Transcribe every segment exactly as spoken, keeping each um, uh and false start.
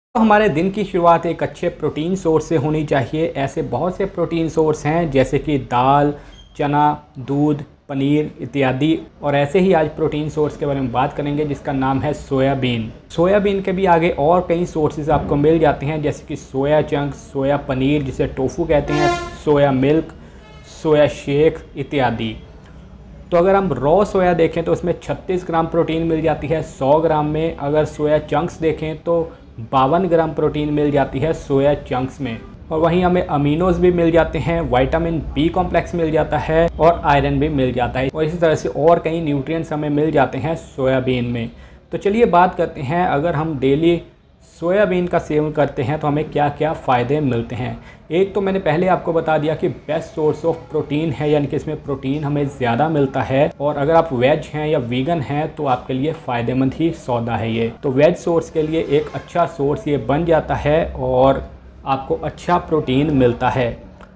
तो हमारे दिन की शुरुआत एक अच्छे प्रोटीन सोर्स से होनी चाहिए। ऐसे बहुत से प्रोटीन सोर्स हैं जैसे कि दाल, चना, दूध, पनीर इत्यादि। और ऐसे ही आज प्रोटीन सोर्स के बारे में बात करेंगे जिसका नाम है सोयाबीन। सोयाबीन के भी आगे और कई सोर्सेज आपको मिल जाते हैं जैसे कि सोया चंक्स, सोया पनीर जिसे टोफू कहते हैं, सोया मिल्क, सोया शेक इत्यादि। तो अगर हम रॉ सोया देखें तो उसमें छत्तीस ग्राम प्रोटीन मिल जाती है सौ ग्राम में। अगर सोया चंक्स देखें तो बावन ग्राम प्रोटीन मिल जाती है सोया चंक्स में। और वहीं हमें अमीनोज भी मिल जाते हैं, विटामिन बी कॉम्प्लेक्स मिल जाता है और आयरन भी मिल जाता है। और इसी तरह से और कई न्यूट्रिएंट्स हमें मिल जाते हैं सोयाबीन में। तो चलिए बात करते हैं, अगर हम डेली सोयाबीन का सेवन करते हैं तो हमें क्या क्या फ़ायदे मिलते हैं। एक तो मैंने पहले आपको बता दिया कि बेस्ट सोर्स ऑफ प्रोटीन है, यानी कि इसमें प्रोटीन हमें ज़्यादा मिलता है। और अगर आप वेज हैं या वीगन हैं तो आपके लिए फ़ायदेमंद ही सौदा है ये। तो वेज सोर्स के लिए एक अच्छा सोर्स ये बन जाता है और आपको अच्छा प्रोटीन मिलता है।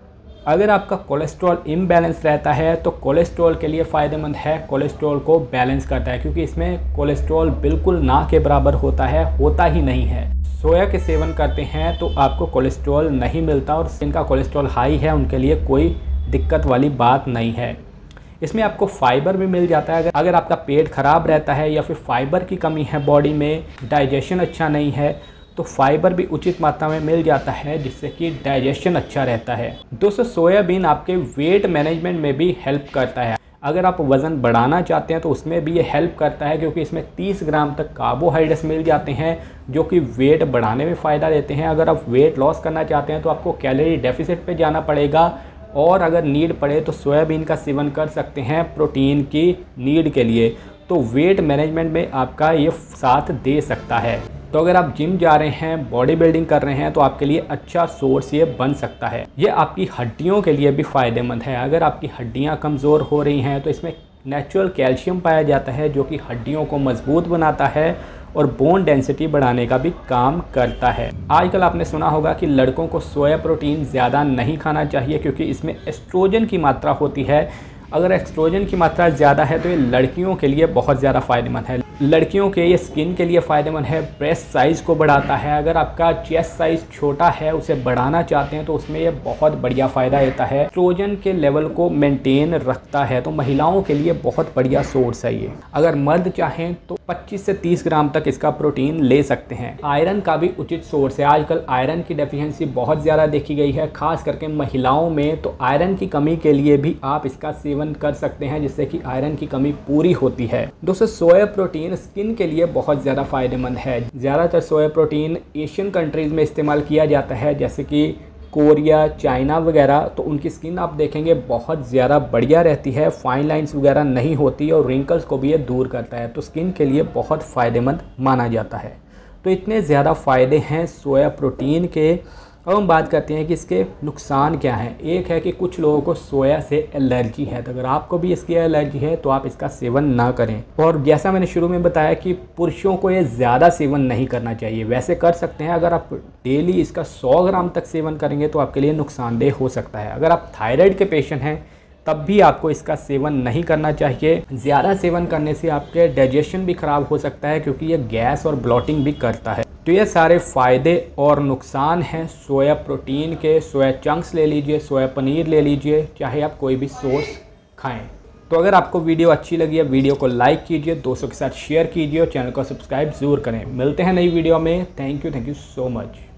अगर आपका कोलेस्ट्रॉल इम्बैलेंस रहता है तो कोलेस्ट्रॉल के लिए फ़ायदेमंद है, कोलेस्ट्रॉल को बैलेंस करता है क्योंकि इसमें कोलेस्ट्रॉल बिल्कुल ना के बराबर होता है, होता ही नहीं है। सोया के सेवन करते हैं तो आपको कोलेस्ट्रॉल नहीं मिलता और जिनका कोलेस्ट्रॉल हाई है उनके लिए कोई दिक्कत वाली बात नहीं है। इसमें आपको फाइबर भी मिल जाता है। अगर अगर आपका पेट ख़राब रहता है या फिर फाइबर की कमी है बॉडी में, डाइजेशन अच्छा नहीं है, तो फाइबर भी उचित मात्रा में मिल जाता है जिससे कि डाइजेशन अच्छा रहता है। दोस्तों सोयाबीन आपके वेट मैनेजमेंट में भी हेल्प करता है। अगर आप वज़न बढ़ाना चाहते हैं तो उसमें भी ये हेल्प करता है क्योंकि इसमें तीस ग्राम तक कार्बोहाइड्रेट्स मिल जाते हैं जो कि वेट बढ़ाने में फ़ायदा देते हैं। अगर आप वेट लॉस करना चाहते हैं तो आपको कैलोरी डेफिसिट पे जाना पड़ेगा और अगर नीड पड़े तो सोयाबीन का सेवन कर सकते हैं प्रोटीन की नीड के लिए। तो वेट मैनेजमेंट में आपका ये साथ दे सकता है। तो अगर आप जिम जा रहे हैं, बॉडी बिल्डिंग कर रहे हैं तो आपके लिए अच्छा सोर्स ये बन सकता है। ये आपकी हड्डियों के लिए भी फ़ायदेमंद है। अगर आपकी हड्डियां कमज़ोर हो रही हैं तो इसमें नेचुरल कैल्शियम पाया जाता है जो कि हड्डियों को मजबूत बनाता है और बोन डेंसिटी बढ़ाने का भी काम करता है। आजकल आपने सुना होगा कि लड़कों को सोया प्रोटीन ज़्यादा नहीं खाना चाहिए क्योंकि इसमें एस्ट्रोजन की मात्रा होती है। अगर एस्ट्रोजन की मात्रा ज़्यादा है तो ये लड़कियों के लिए बहुत ज़्यादा फ़ायदेमंद है। लड़कियों के ये स्किन के लिए फ़ायदेमंद है, ब्रेस्ट साइज़ को बढ़ाता है। अगर आपका चेस्ट साइज़ छोटा है, उसे बढ़ाना चाहते हैं तो उसमें ये बहुत बढ़िया फ़ायदा देता है। एस्ट्रोजन के लेवल को मेंटेन रखता है, तो महिलाओं के लिए बहुत बढ़िया सोर्स है ये। अगर मर्द चाहें तो पच्चीस से तीस ग्राम तक इसका प्रोटीन ले सकते हैं। आयरन का भी उचित सोर्स है। आजकल आयरन की डेफिशिएंसी बहुत ज़्यादा देखी गई है, खास करके महिलाओं में। तो आयरन की कमी के लिए भी आप इसका सेवन कर सकते हैं जिससे कि आयरन की कमी पूरी होती है। दोस्तों सोया प्रोटीन स्किन के लिए बहुत ज़्यादा फ़ायदेमंद है। ज़्यादातर सोया प्रोटीन एशियन कंट्रीज़ में इस्तेमाल किया जाता है जैसे कि कोरिया, चाइना वगैरह। तो उनकी स्किन आप देखेंगे बहुत ज़्यादा बढ़िया रहती है, फाइन लाइंस वगैरह नहीं होती और रिंकल्स को भी ये दूर करता है। तो स्किन के लिए बहुत फ़ायदेमंद माना जाता है। तो इतने ज़्यादा फ़ायदे हैं सोया प्रोटीन के। अब हम बात करते हैं कि इसके नुकसान क्या हैं। एक है कि कुछ लोगों को सोया से एलर्जी है, तो अगर आपको भी इसकी एलर्जी है तो आप इसका सेवन ना करें। और जैसा मैंने शुरू में बताया कि पुरुषों को ये ज़्यादा सेवन नहीं करना चाहिए, वैसे कर सकते हैं। अगर आप डेली इसका सौ ग्राम तक सेवन करेंगे तो आपके लिए नुकसानदेह हो सकता है। अगर आप थायराइड के पेशेंट हैं तब भी आपको इसका सेवन नहीं करना चाहिए। ज़्यादा सेवन करने से आपके डाइजेशन भी ख़राब हो सकता है क्योंकि ये गैस और ब्लॉटिंग भी करता है। तो ये सारे फ़ायदे और नुकसान हैं सोया प्रोटीन के। सोया चंक्स ले लीजिए, सोया पनीर ले लीजिए, चाहे आप कोई भी सोर्स खाएं। तो अगर आपको वीडियो अच्छी लगी है, वीडियो को लाइक कीजिए, दोस्तों के साथ शेयर कीजिए और चैनल को सब्सक्राइब ज़रूर करें। मिलते हैं नई वीडियो में। Thank you thank you so much.